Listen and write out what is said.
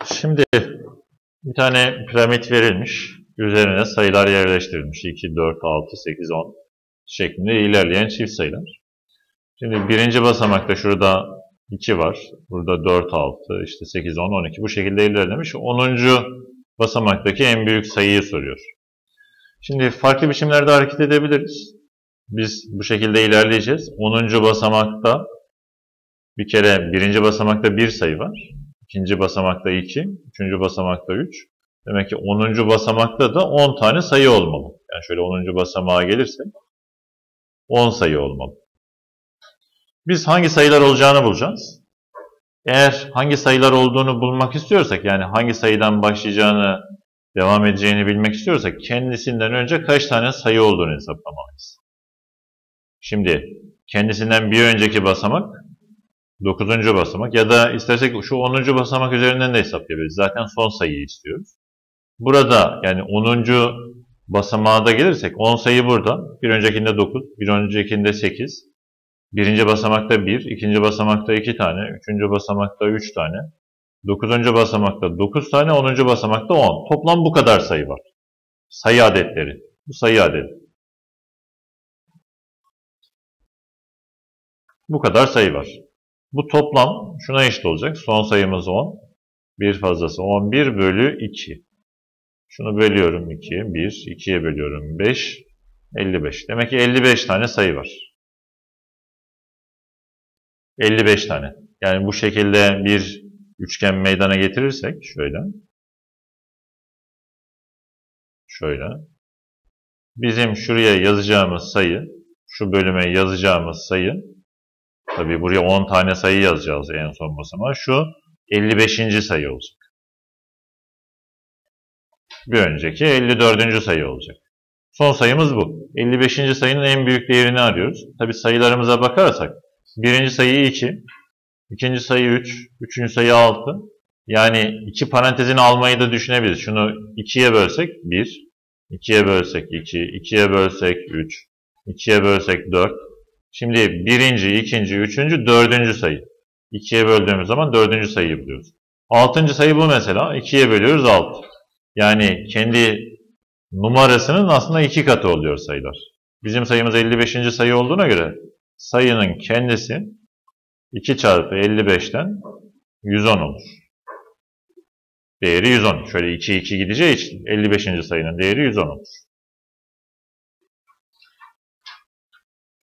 Şimdi bir tane piramit verilmiş. Üzerine sayılar yerleştirilmiş. 2, 4, 6, 8, 10 şeklinde ilerleyen çift sayılar. Şimdi birinci basamakta şurada 2 var. Burada 4, 6, işte 8, 10, 12 bu şekilde ilerlemiş. 10. basamaktaki en büyük sayıyı soruyor. Şimdi farklı biçimlerde hareket edebiliriz. Biz bu şekilde ilerleyeceğiz. 10. basamakta bir kere birinci basamakta bir sayı var. İkinci basamakta 2, üçüncü basamakta 3. Demek ki 10. basamakta da 10 tane sayı olmalı. Yani şöyle 10. basamağa gelirsek 10 sayı olmalı. Biz hangi sayılar olacağını bulacağız. Eğer hangi sayılar olduğunu bulmak istiyorsak, yani hangi sayıdan başlayacağını, devam edeceğini bilmek istiyorsak, kendisinden önce kaç tane sayı olduğunu hesaplamalıyız. Şimdi kendisinden bir önceki basamak 9. basamak ya da istersek şu 10. basamak üzerinden de hesaplayabiliriz. Zaten son sayıyı istiyoruz. Burada yani 10. basamağa da gelirsek 10 sayı burada. Bir öncekinde 9, bir öncekinde 8. Birinci basamakta 1, ikinci basamakta 2 tane, üçüncü basamakta 3 tane, 9. basamakta 9 tane, 10. basamakta 10. Toplam bu kadar sayı var. Sayı adetleri. Bu sayı adedi. Bu kadar sayı var. Bu toplam şuna eşit olacak. Son sayımız 10. Bir fazlası 11 bölü 2. Şunu bölüyorum 2'ye. 1, 2'ye bölüyorum 5. 55. Demek ki 55 tane sayı var. 55 tane. Yani bu şekilde bir üçgen meydana getirirsek şöyle. Şöyle. Bizim şuraya yazacağımız sayı, şu bölüme yazacağımız sayı, tabii buraya 10 tane sayı yazacağız en son basamağa. Şu 55. sayı olacak. Bir önceki 54. sayı olacak. Son sayımız bu. 55. sayının en büyük değerini arıyoruz. Tabii sayılarımıza bakarsak birinci sayı 2, ikinci sayı 3, üçüncü sayı 6. Yani iki parantezini almayı da düşünebiliriz. Şunu 2'ye bölsek 1, 2'ye bölsek 2, 2'ye bölsek 3, 2'ye bölsek 4. Şimdi birinci, ikinci, üçüncü, dördüncü sayı. 2'ye böldüğümüz zaman dördüncü sayıyı buluyoruz. 6. sayı bu mesela. 2'ye bölüyoruz 6. Yani kendi numarasının aslında 2 katı oluyor sayılar. Bizim sayımız 55. sayı olduğuna göre sayının kendisi 2 çarpı 55'ten 110 olur. Değeri 110. Şöyle 2 2 gideceği için 55. sayının değeri 110 olur.